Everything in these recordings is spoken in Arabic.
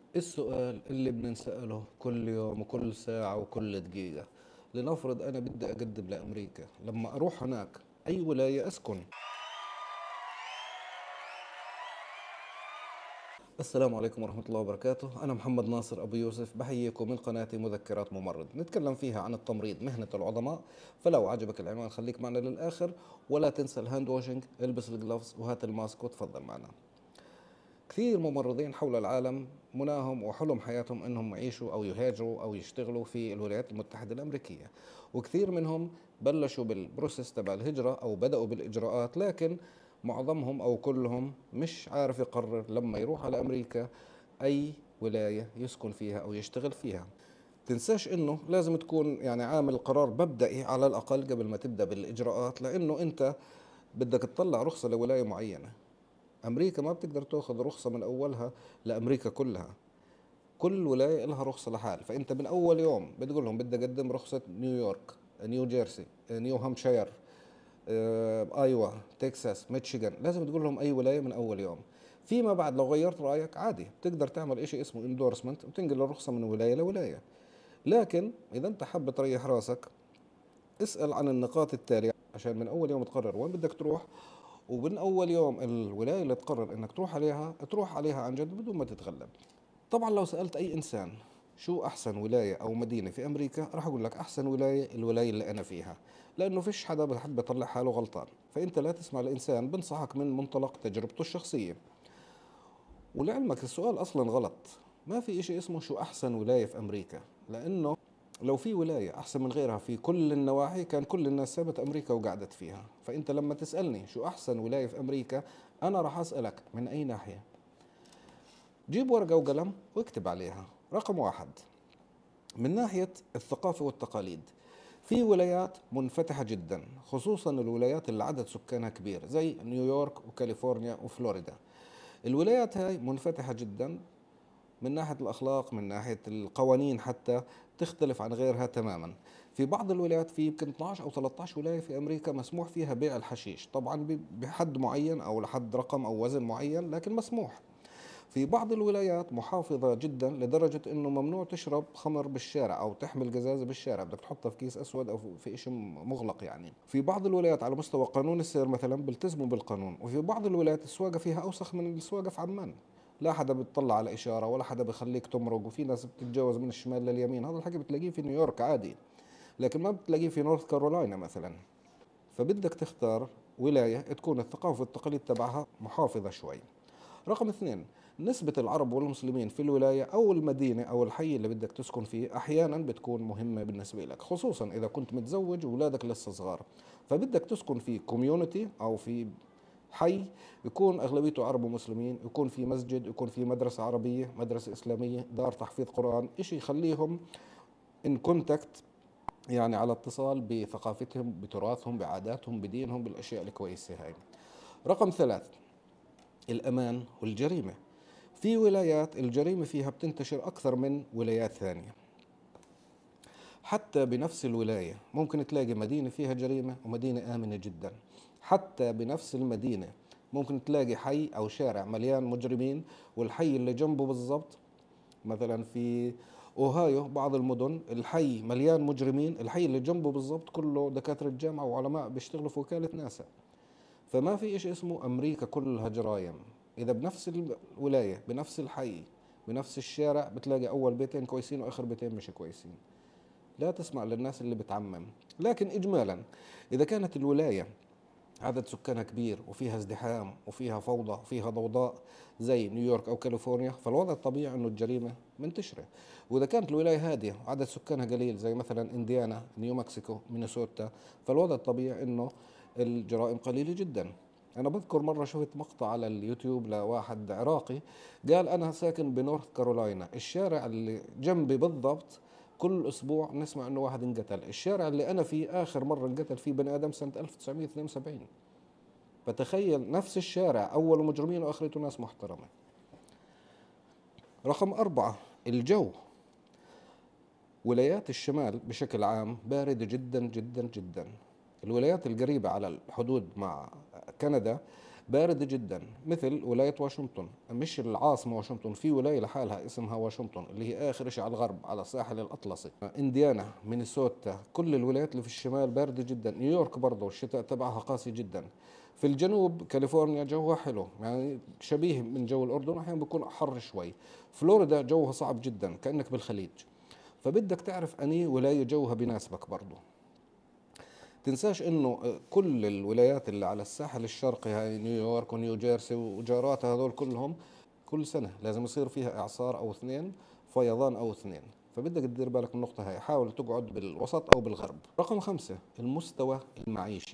السؤال اللي بنسأله كل يوم وكل ساعة وكل دقيقة، لنفرض أنا بدي أقدم لأمريكا، لما أروح هناك أي ولاية أسكن؟ السلام عليكم ورحمة الله وبركاته. أنا محمد ناصر أبو يوسف، بحييكم من قناتي مذكرات ممرض، نتكلم فيها عن التمريض مهنة العظماء. فلو عجبك العنوان خليك معنا للآخر، ولا تنسى الهاند واشنج، البس الجلافز وهات الماسك وتفضل معنا. كثير ممرضين حول العالم مناهم وحلم حياتهم انهم يعيشوا او يهاجروا او يشتغلوا في الولايات المتحدة الامريكية، وكثير منهم بلشوا بالبروسيس تبع الهجرة او بدأوا بالاجراءات، لكن معظمهم او كلهم مش عارف يقرر لما يروح على امريكا اي ولاية يسكن فيها او يشتغل فيها. تنساش انه لازم تكون يعني عامل قرار مبدئي على الاقل قبل ما تبدأ بالاجراءات، لانه انت بدك تطلع رخصة لولاية معينة. امريكا ما بتقدر تاخذ رخصه من اولها لامريكا كلها، كل ولايه لها رخصه لحال. فانت من اول يوم بتقول لهم بدي اقدم رخصه نيويورك، نيو جيرسي، نيو هامشاير، ايوا، تكساس، ميشيغان، لازم تقول لهم اي ولايه من اول يوم. فيما بعد لو غيرت رايك عادي بتقدر تعمل شيء اسمه اندورسمنت وتنقل الرخصه من ولايه لولايه. لكن اذا انت حاب تريح راسك، اسال عن النقاط التاليه عشان من اول يوم تقرر وين بدك تروح، ومن اول يوم الولايه اللي تقرر انك تروح عليها تروح عليها عن جد بدون ما تتغلب. طبعا لو سالت اي انسان شو احسن ولايه او مدينه في امريكا، راح اقول لك احسن ولايه الولايه اللي انا فيها، لانه فيش حدا بحب يطلع حاله غلطان. فانت لا تسمع لانسان، بنصحك من منطلق تجربته الشخصيه. ولعلمك السؤال اصلا غلط، ما في اشي اسمه شو احسن ولايه في امريكا، لانه لو في ولاية أحسن من غيرها في كل النواحي كان كل الناس سابت أمريكا وقعدت فيها. فأنت لما تسألني شو أحسن ولاية في أمريكا، أنا راح أسألك من أي ناحية. جيب ورقة وقلم واكتب عليها. رقم واحد، من ناحية الثقافة والتقاليد، في ولايات منفتحة جدا، خصوصا الولايات اللي عدد سكانها كبير زي نيويورك وكاليفورنيا وفلوريدا. الولايات هاي منفتحة جدا من ناحية الأخلاق، من ناحية القوانين حتى تختلف عن غيرها تماما. في بعض الولايات، في يمكن 12 أو 13 ولاية في أمريكا مسموح فيها بيع الحشيش، طبعا بحد معين أو لحد رقم أو وزن معين، لكن مسموح. في بعض الولايات محافظة جدا لدرجة أنه ممنوع تشرب خمر بالشارع أو تحمل قزازة بالشارع، بدك تحطها في كيس أسود أو في شيء مغلق. يعني في بعض الولايات على مستوى قانون السير مثلا بيلتزموا بالقانون، وفي بعض الولايات السواقة فيها أوسخ من السواقة في عمان. لا حدا بيطلع على إشارة ولا حدا بخليك تمرق، وفي ناس بتتجاوز من الشمال لليمين. هذا الحكي بتلاقيه في نيويورك عادي، لكن ما بتلاقيه في نورث كارولاينا مثلا. فبدك تختار ولاية تكون الثقافة والتقاليد تبعها محافظة شوي. رقم اثنين، نسبة العرب والمسلمين في الولاية أو المدينة أو الحي اللي بدك تسكن فيه أحيانا بتكون مهمة بالنسبة لك، خصوصا إذا كنت متزوج وأولادك لسه صغار. فبدك تسكن في كوميونتي أو في حي يكون أغلبيته عرب ومسلمين، يكون في مسجد، يكون في مدرسة عربية، مدرسة إسلامية، دار تحفيظ قرآن، إشي يخليهم إن كونتاكت، يعني على اتصال بثقافتهم، بتراثهم، بعاداتهم، بدينهم، بالأشياء الكويسة هاي. رقم ثلاث، الأمان والجريمة. في ولايات الجريمة فيها بتنتشر أكثر من ولايات ثانية. حتى بنفس الولاية ممكن تلاقي مدينة فيها جريمة ومدينة آمنة جدا. حتى بنفس المدينة ممكن تلاقي حي أو شارع مليان مجرمين، والحي اللي جنبه بالضبط، مثلا في أوهايو بعض المدن الحي مليان مجرمين، الحي اللي جنبه بالضبط كله دكاترة جامعة وعلماء بيشتغلوا في وكالة ناسا. فما في إشي اسمه أمريكا كلها جرايم. إذا بنفس الولاية بنفس الحي بنفس الشارع بتلاقي أول بيتين كويسين وآخر بيتين مش كويسين. لا تسمع للناس اللي بتعمم. لكن إجمالا، إذا كانت الولاية عدد سكانها كبير وفيها ازدحام وفيها فوضى وفيها ضوضاء زي نيويورك أو كاليفورنيا، فالوضع الطبيعي أنه الجريمة منتشرة. وإذا كانت الولاية هادية وعدد سكانها قليل زي مثلا إنديانا، نيو مكسيكو، مينيسوتا، فالوضع الطبيعي أنه الجرائم قليلة جدا. أنا بذكر مرة شفت مقطع على اليوتيوب لواحد عراقي قال أنا ساكن بنورث كارولاينا، الشارع اللي جنبي بالضبط كل أسبوع نسمع إنه واحد انقتل. الشارع اللي أنا فيه آخر مرة انقتل فيه بني آدم سنة 1972. فتخيل، نفس الشارع أوله مجرمين وآخرته ناس محترمة. رقم أربعة، الجو. ولايات الشمال بشكل عام باردة جدا جدا جدا. الولايات القريبة على الحدود مع كندا باردة جدا مثل ولاية واشنطن، مش العاصمة واشنطن، في ولاية لحالها اسمها واشنطن اللي هي آخر شيء على الغرب على الساحل الأطلسي. إنديانا، مينيسوتا، كل الولايات اللي في الشمال باردة جدا. نيويورك برضه الشتاء تبعها قاسي جدا. في الجنوب كاليفورنيا جوها حلو، يعني شبيه من جو الأردن، أحيانا بيكون حر شوي. فلوريدا جوها صعب جدا كأنك بالخليج. فبدك تعرف أني ولاية جوها بيناسبك برضه. تنساش انه كل الولايات اللي على الساحل الشرقي، هاي نيويورك ونيو جيرسي وجاراتها هذول كلهم، كل سنة لازم يصير فيها إعصار أو اثنين، فيضان أو اثنين. فبدك تدير بالك من النقطة هاي، حاول تقعد بالوسط أو بالغرب. رقم خمسة، المستوى المعيشي.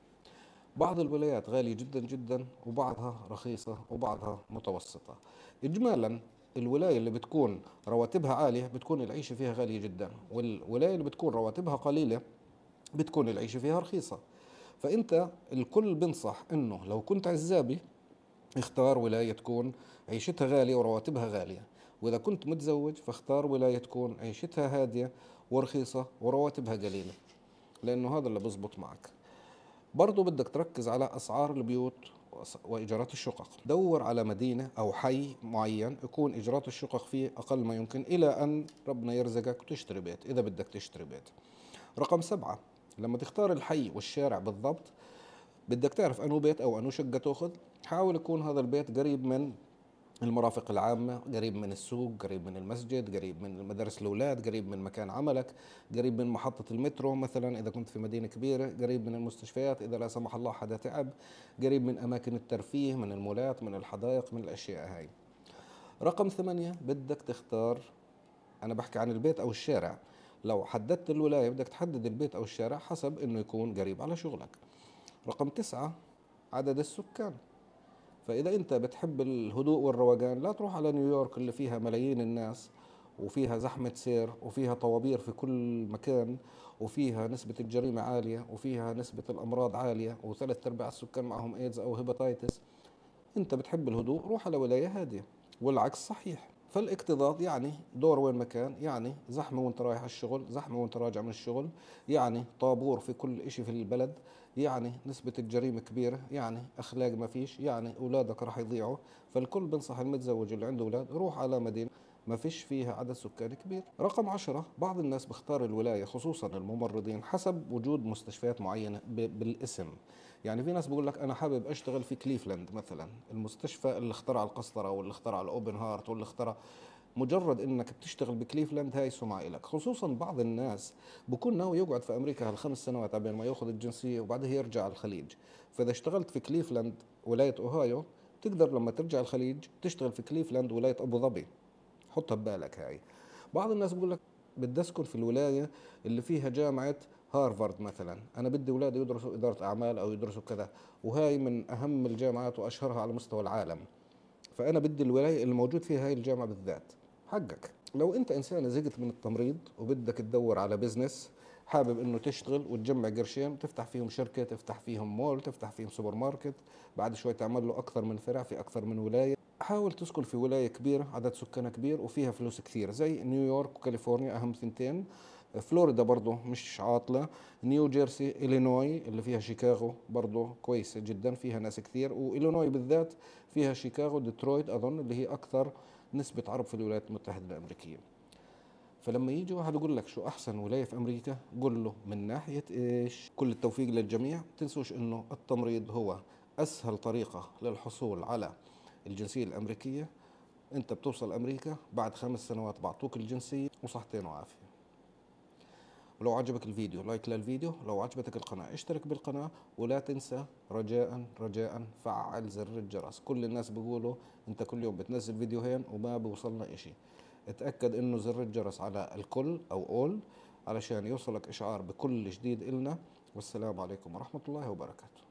بعض الولايات غالية جدا جدا، وبعضها رخيصة، وبعضها متوسطة. إجمالا الولاية اللي بتكون رواتبها عالية بتكون العيشة فيها غالية جدا، والولاية اللي بتكون رواتبها قليلة بتكون العيشة فيها رخيصة. فأنت الكل بنصح إنه لو كنت عزابي اختار ولاية تكون عيشتها غالية ورواتبها غالية، وإذا كنت متزوج فاختار ولاية تكون عيشتها هادية ورخيصة ورواتبها قليلة، لأنه هذا اللي بزبط معك. برضو بدك تركز على أسعار البيوت وإيجارات الشقق. دور على مدينة أو حي معين يكون إيجارات الشقق فيه أقل ما يمكن، إلى أن ربنا يرزقك وتشتري بيت إذا بدك تشتري بيت. رقم سبعة، لما تختار الحي والشارع بالضبط بدك تعرف أنو بيت أو أنو شقة تأخذ. حاول يكون هذا البيت قريب من المرافق العامة، قريب من السوق، قريب من المسجد، قريب من مدارس الأولاد، قريب من مكان عملك، قريب من محطة المترو مثلا إذا كنت في مدينة كبيرة، قريب من المستشفيات إذا لا سمح الله حدا تعب، قريب من أماكن الترفيه، من المولات، من الحدائق، من الأشياء هاي. رقم ثمانية، بدك تختار، أنا بحكي عن البيت أو الشارع. لو حددت الولاية بدك تحدد البيت أو الشارع حسب إنه يكون قريب على شغلك. رقم تسعة، عدد السكان. فإذا أنت بتحب الهدوء والروقان لا تروح على نيويورك اللي فيها ملايين الناس، وفيها زحمة سير، وفيها طوابير في كل مكان، وفيها نسبة الجريمة عالية، وفيها نسبة الأمراض عالية، وثلاث أرباع السكان معهم إيدز أو هيباتيتس. أنت بتحب الهدوء روح على ولاية هادية، والعكس صحيح. فالاكتظاظ يعني دور وين مكان، يعني زحمة وانت رايح على الشغل، زحمة وانت راجع من الشغل، يعني طابور في كل اشي في البلد، يعني نسبة الجريمة كبيرة، يعني أخلاق ما فيش، يعني أولادك راح يضيعوا. فالكل بنصح المتزوج اللي عنده أولاد روح على مدينة ما فيش فيها عدد سكاني كبير. رقم عشرة، بعض الناس بختار الولاية خصوصا الممرضين حسب وجود مستشفيات معينة بالاسم. يعني في ناس بقول لك أنا حابب أشتغل في كليفلاند مثلا، المستشفى اللي اخترع القسطرة واللي اخترع الأوبن هارت واللي اخترع. مجرد انك بتشتغل بكليفلاند هاي سمعة لك. خصوصا بعض الناس بكون ناوي يقعد في امريكا هالخمس سنوات قبل ما ياخذ الجنسيه وبعدها يرجع على الخليج. فاذا اشتغلت في كليفلاند ولايه اوهايو تقدر لما ترجع الخليج تشتغل في كليفلاند ولايه ابو ظبي. حطها ببالك هاي. بعض الناس بقول لك بدي اسكن في الولايه اللي فيها جامعه هارفارد مثلا، انا بدي اولادي يدرسوا اداره اعمال او يدرسوا كذا، وهاي من اهم الجامعات واشهرها على مستوى العالم. فانا بدي الولايه اللي موجود فيها هاي الجامعه بالذات. حقك. لو انت انسان زهقت من التمريض وبدك تدور على بزنس، حابب انه تشتغل وتجمع قرشين تفتح فيهم شركه، تفتح فيهم مول، تفتح فيهم سوبر ماركت، بعد شوي تعمل له اكثر من فرع في اكثر من ولايه. حاول تسكن في ولايه كبيره عدد سكانها كبير وفيها فلوس كثير، زي نيويورك وكاليفورنيا اهم ثنتين. فلوريدا برضه مش عاطلة. نيو جيرسي، إلينوي اللي فيها شيكاغو برضه كويسة جدا فيها ناس كثير، وإلينوي بالذات فيها شيكاغو، ديترويت أظن اللي هي أكثر نسبة عرب في الولايات المتحدة الأمريكية. فلما يجي واحد يقول لك شو أحسن ولاية في أمريكا قل له من ناحية إيش. كل التوفيق للجميع. تنسوش إنه التمريض هو أسهل طريقة للحصول على الجنسية الأمريكية. أنت بتوصل أمريكا بعد 5 سنوات بعطوك الجنسية وصحتين وعافية. ولو عجبك الفيديو لايك للفيديو، لو عجبتك القناة اشترك بالقناة، ولا تنسى رجاء رجاء فعل زر الجرس. كل الناس بيقولوا انت كل يوم بتنزل فيديوهين وما بيوصلنا اشي. اتأكد انه زر الجرس على الكل او اول علشان يوصلك اشعار بكل جديد إلنا. والسلام عليكم ورحمة الله وبركاته.